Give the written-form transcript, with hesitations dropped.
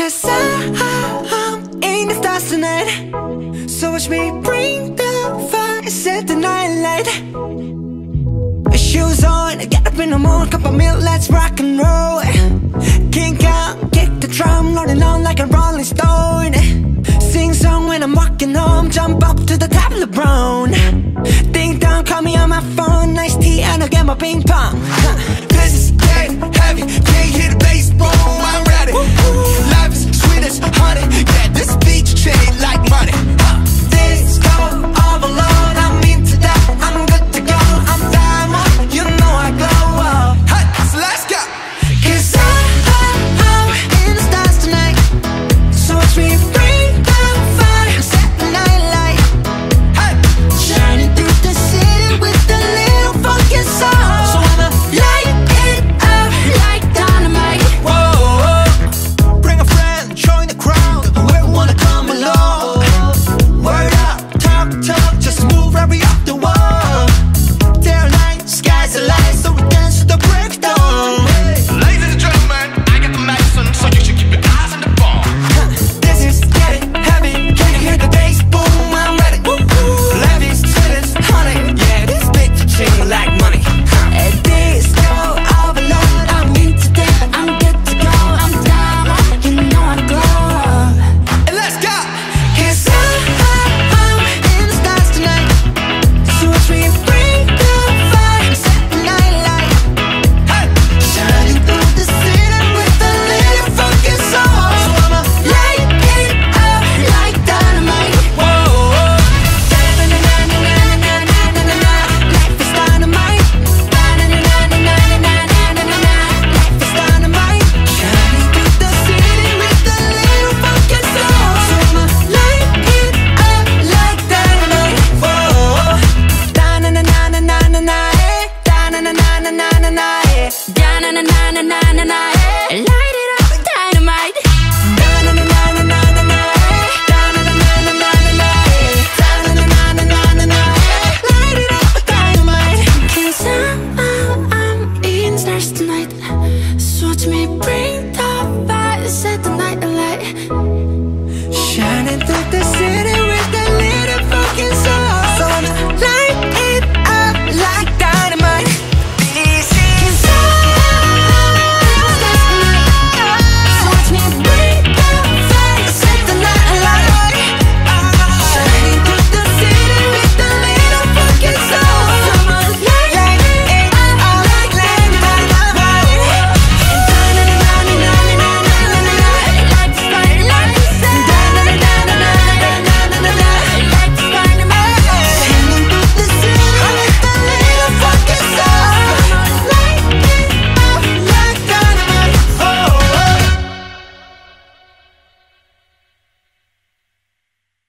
'cause I'm in the stars tonight. So watch me bring the fire, set the night light. Shoes on, get up in the morning, cup of milk, let's rock and roll. Kink out, kick the drum, rolling on like a rolling stone. Sing song when I'm walking home, jump up to the top of the brown. Ding dong, call me on my phone, nice tea and I'll get my ping pong.